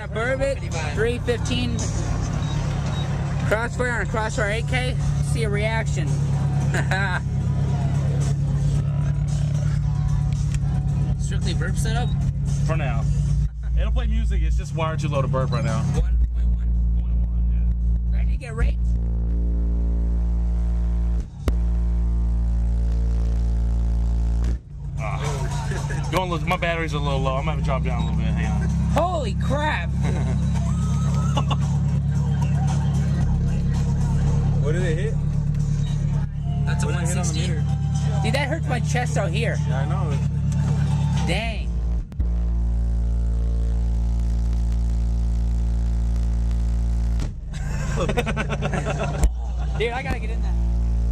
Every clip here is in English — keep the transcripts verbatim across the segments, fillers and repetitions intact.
a Burbot three fifteen Crossfire on a Crossfire eight K. See a reaction. Strictly burp setup? For now. It'll play music, it's just wired too low to burp right now. one point one. Ready to get raped? Uh, going, my battery's a little low. I'm gonna have to drop down a little bit. Hang on. Holy crap! What did it hit? That's a one sixty. Dude, that hurts my chest out here. Yeah, I know. Dang. Dude, I gotta get in there.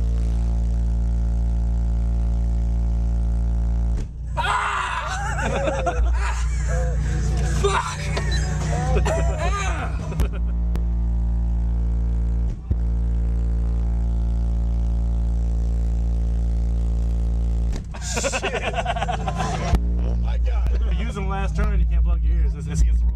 Ah! Fuck! Ah! Oh my god. Use them last turn, you can't plug your ears. It's, it's against the